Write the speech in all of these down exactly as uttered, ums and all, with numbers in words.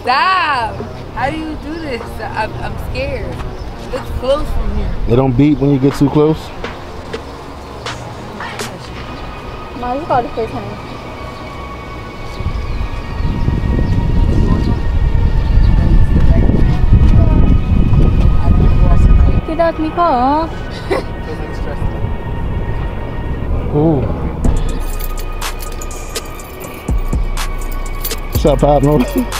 Stop! How do you do this? I'm, I'm scared. It's close from here. They don't beep when you get too close? No, you called the first time. Tidak Nicole. Ooh. What's up, Pablo?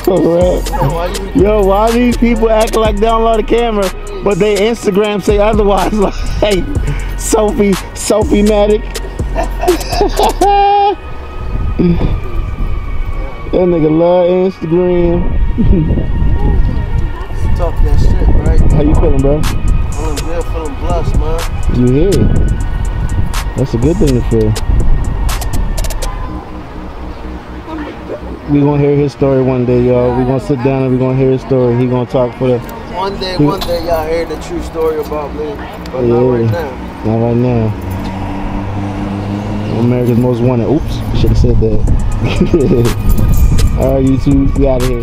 Yo, why these people acting like they don't love the camera, but they Instagram say otherwise? Like, hey, Sophie, Sophie Matic. That nigga love Instagram. Talk that shit, right? How you feeling, bro? Feeling good, feeling blessed, man. You here? That's a good thing to feel. We gonna hear his story one day, y'all. We gonna sit down and we gonna hear his story. He gonna talk for the. One day, he, one day, y'all hear the true story about me, but yeah, not right now. Not right now. America's Most Wanted. Oops, should have said that. All right, you two, we out of here.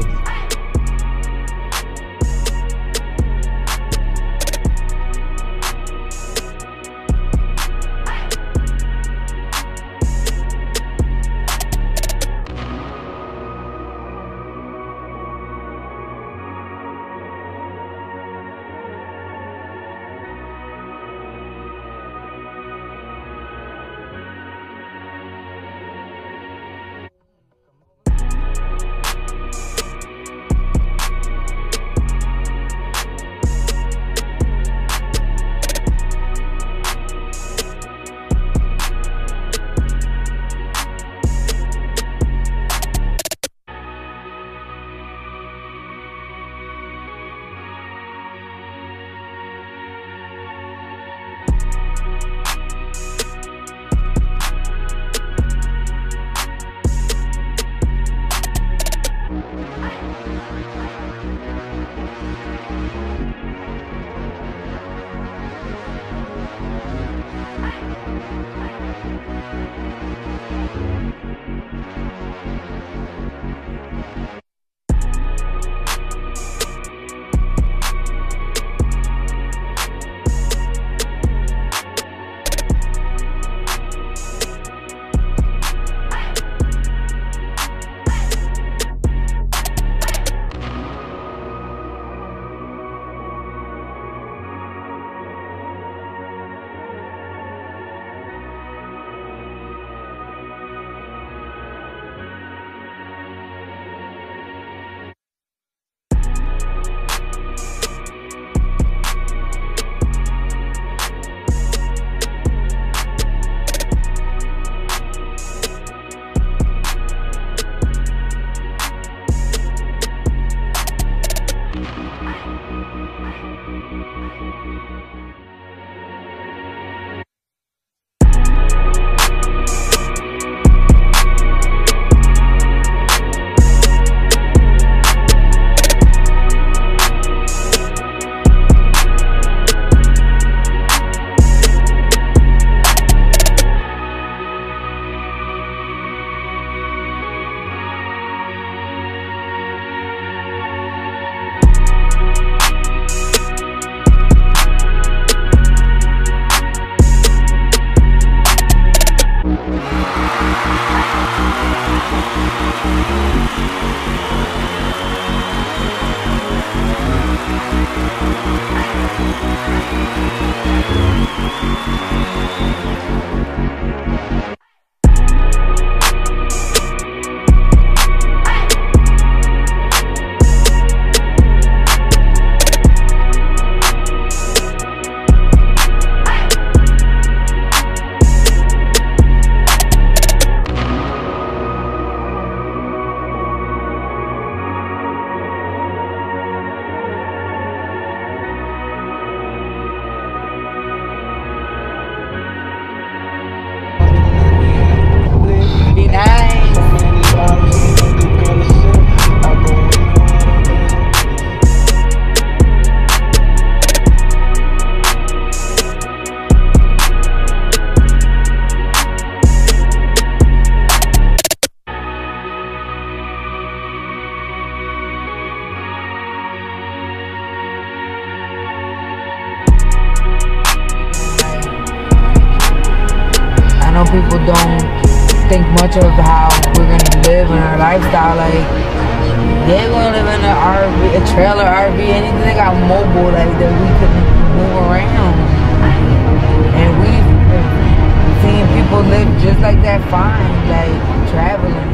know people don't think much of how we're gonna live in our lifestyle. Like, they're gonna live in an R V, a trailer, R V, anything that got mobile, like that we can move around. And we've seen people live just like that, fine, like traveling.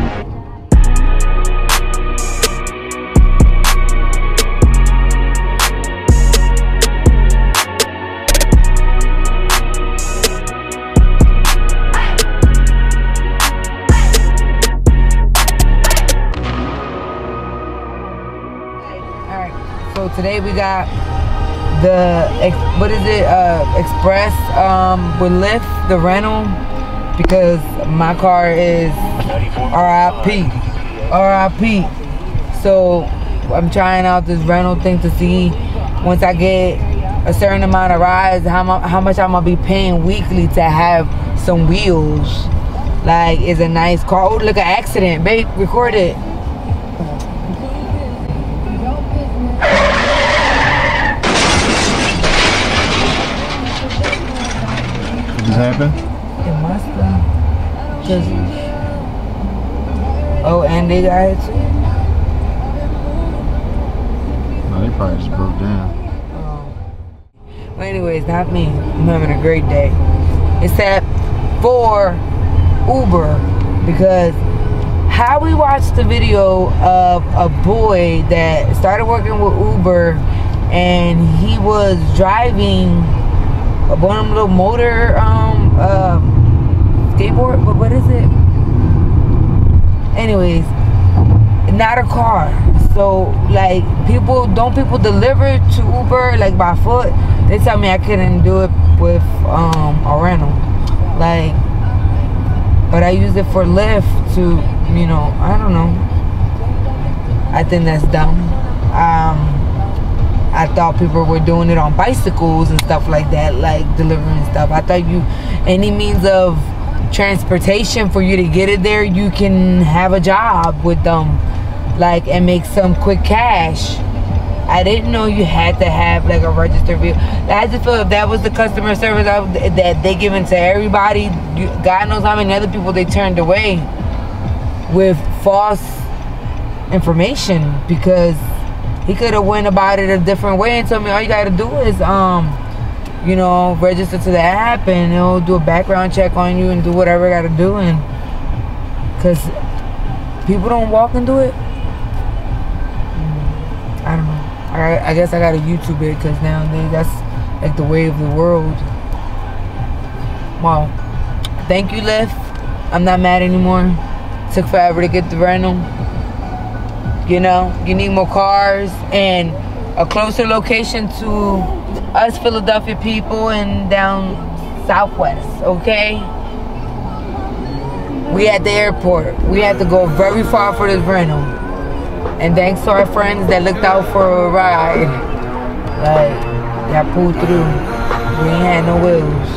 So today we got the, what is it, uh, Express um, with Lyft, the rental, because my car is R I P, R I P. So I'm trying out this rental thing to see once I get a certain amount of rides, how, how much I'm gonna be paying weekly to have some wheels. Like, it's a nice car. Oh, look, an accident, babe, record it. Happen? It must have. Cause oh, and they got it too. No, they probably just broke down. Oh. Well, anyways, not me. I'm having a great day. Except for Uber, because how we watched the video of a boy that started working with Uber, and he was driving one of them little motor um uh, skateboard, but what is it? Anyways, not a car. So like, people don't people deliver to Uber like by foot? They tell me I couldn't do it with um a rental. Like, but I use it for Lyft to, you know, I don't know. I think that's dumb. Um I thought people were doing it on bicycles and stuff like that, like delivering stuff. I thought you, any means of transportation for you to get it there, you can have a job with them, like, and make some quick cash. I didn't know you had to have like a registered vehicle. I just feel if that was the customer service that they giving to everybody, God knows how many other people they turned away with false information, because he could have went about it a different way and told me all you gotta do is um you know, register to the app and it'll do a background check on you and do whatever I gotta do. And because people don't walk and do it, I don't know. I, I guess I gotta YouTube it, because nowadays that's like the way of the world. Wow. Thank you, Lyft. I'm not mad anymore. Took forever to get the rental. You know, you need more cars and a closer location to us Philadelphia people and down southwest, okay? We at the airport. We had to go very far for this rental. And thanks to our friends that looked out for a ride. Like, y'all pulled through. We ain't had no wheels.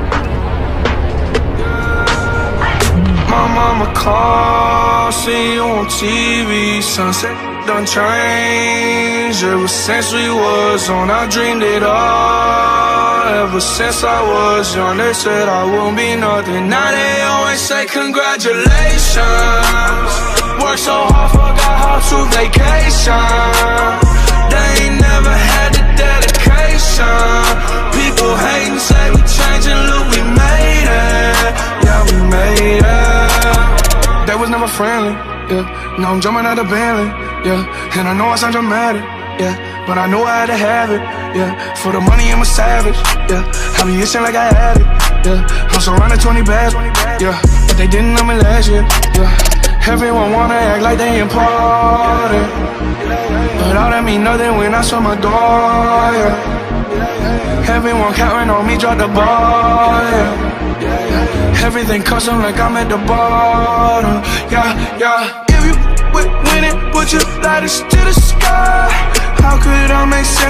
My mama called, see you on T V. Sunset done changed. Ever since we was on, I dreamed it all. Ever since I was young, they said I won't be nothing. Now they always say congratulations. Worked so hard, forgot how to vacation. They ain't never had the dedication. People hate and say we changing, look, we made it. Yeah, we made it. They was never friendly, yeah. Now I'm jumping out of Bentley, yeah. And I know I sound dramatic, yeah, but I know I had to have it, yeah. For the money I'm a savage, yeah. I be itching like I had it, yeah. I'm surrounded twenty bags, yeah. But they didn't know me last year, yeah. Everyone wanna act like they important, but all that mean nothing when I saw my door, yeah. Everyone counting on me, drop the ball, yeah. Everything custom like I'm at the bottom, yeah, yeah. If you with winning, put your lighters to the sky. How could I make sense